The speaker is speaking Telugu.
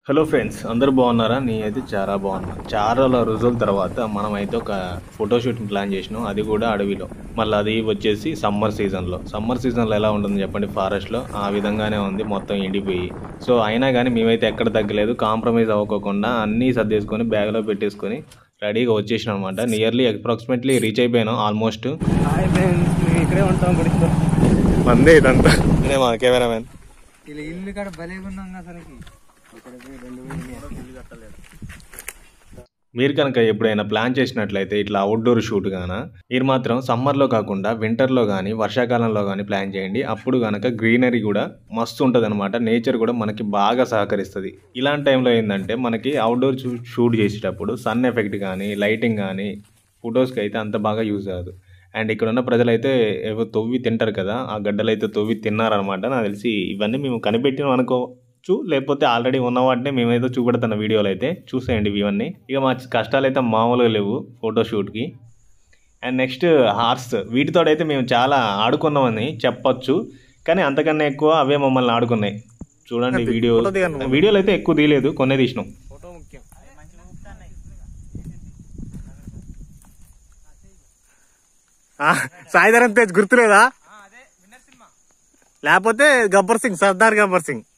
హలో ఫ్రెండ్స్, అందరూ బాగున్నారా? నేనైతే చాలా బాగున్నాను. చాలా రోజుల తర్వాత మనమైతే ఒక ఫోటోషూట్ని ప్లాన్ చేసినాం, అది కూడా అడవిలో. మళ్ళీ అది వచ్చేసి సమ్మర్ సీజన్లో ఎలా ఉంటుంది చెప్పండి? ఫారెస్ట్లో ఆ విధంగానే ఉంది, మొత్తం ఎండిపోయి. సో అయినా కానీ మేమైతే ఎక్కడ తగ్గలేదు, కాంప్రమైజ్ అవ్వకోకుండా అన్నీ సర్దేసుకొని బ్యాగ్లో పెట్టేసుకొని రెడీగా వచ్చేసినాం అనమాట. నియర్లీ అప్రాక్సిమేట్లీ రీచ్ అయిపోయాను ఆల్మోస్ట్. ఇక్కడే ఉంటాం మందే ఇదంతా. నేనే మా కెమెరామెన్. ఇలా ఇల్లు కాడ భలేగున్నాం అసలుకి. మీరు కనుక ఎప్పుడైనా ప్లాన్ చేసినట్లయితే ఇట్లా అవుట్డోర్ షూట్ గానా, మీరు మాత్రం సమ్మర్లో కాకుండా వింటర్లో కానీ వర్షాకాలంలో కానీ ప్లాన్ చేయండి. అప్పుడు కనుక గ్రీనరీ కూడా మస్తు ఉంటుంది అనమాట. నేచర్ కూడా మనకి బాగా సహకరిస్తుంది. ఇలాంటి టైంలో ఏంటంటే మనకి అవుట్డోర్ షూట్ చేసేటప్పుడు సన్ ఎఫెక్ట్ కానీ లైటింగ్ కానీ ఫొటోస్కి అయితే అంత బాగా యూజ్ అవ్వదు. అండ్ ఇక్కడ ఉన్న ప్రజలైతే ఏవో తొవ్వి తింటారు కదా, ఆ గడ్డలు అయితే తొవ్వి తిన్నారనమాట. నాకు తెలిసి ఇవన్నీ మేము కనిపెట్టినాం అనుకోవచ్చు, లేకపోతే ఆల్రెడీ ఉన్న వాటిని మేమైతే చూపెడుతున్న వీడియోలు అయితే చూసేయండి ఇవన్నీ. ఇక మా కష్టాలు అయితే మామూలుగా లేవు ఫోటోషూట్కి. అండ్ నెక్స్ట్ హార్స్, వీటితోడైతే మేము చాలా ఆడుకున్నామని చెప్పొచ్చు, కానీ అంతకన్నా ఎక్కువ అవే మమ్మల్ని ఆడుకున్నాయి. చూడండి వీడియోలు అయితే ఎక్కువ తీయలేదు, కొన్నే తీసినాం. సాయిధరం తేజ్ గుర్తులేదా? లేకపోతే గబ్బర్ సింగ్, సర్దార్ గబ్బర్ సింగ్.